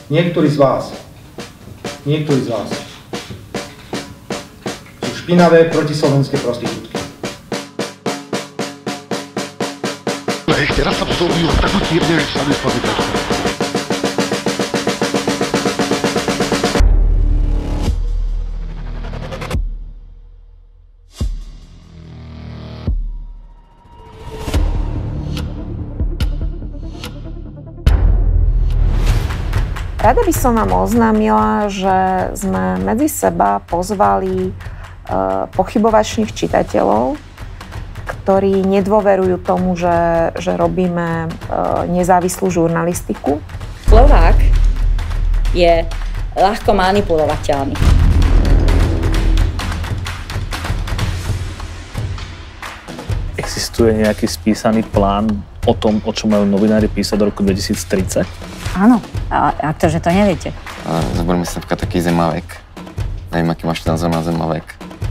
Niektorí z vás sú špinavé protislovenské prostitútky. Ešte raz sa pozorňujú takú tírne, že sa mi spadne prečka. Rada by som vám oznámila, že sme medzi seba pozvali pochybovačných čitateľov, ktorí nedôverujú tomu, že robíme nezávislú žurnalistiku. Slovák je ľahko manipulovateľný. Existuje nejaký spísaný plán o tom, o čom majú novinári písať do roku 2030? Áno, a to, že to neviete. Zoberme si napríklad taký Zemavek. Neviem, aký máš názor na Zemavek.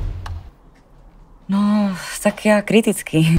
No, tak ja kriticky.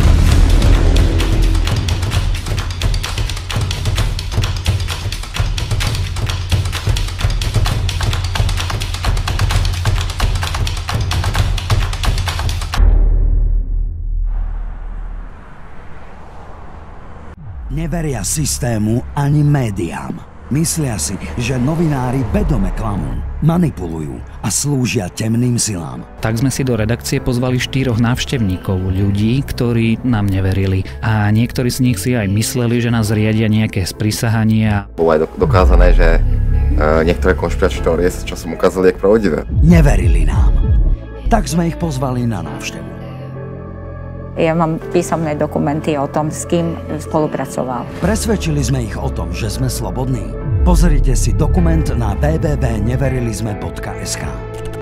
Neveria systému ani médiám. Myslia si, že novinári vedome klamú, manipulujú a slúžia temným silám. Tak sme si do redakcie pozvali 4 návštevníkov, ľudí, ktorí nám neverili. A niektorí z nich si aj mysleli, že nás riadia nejaké sprisahania. Bolo aj dokázané, že niektoré konšpiračné teórie sa časom ukázali ako pravdivé. Neverili nám. Tak sme ich pozvali na návštevu. Ja mám písomné dokumenty o tom, s kým spolupracoval. Presvedčili sme ich o tom, že sme slobodní. Pozrite si dokument na www.neverilizme.sk.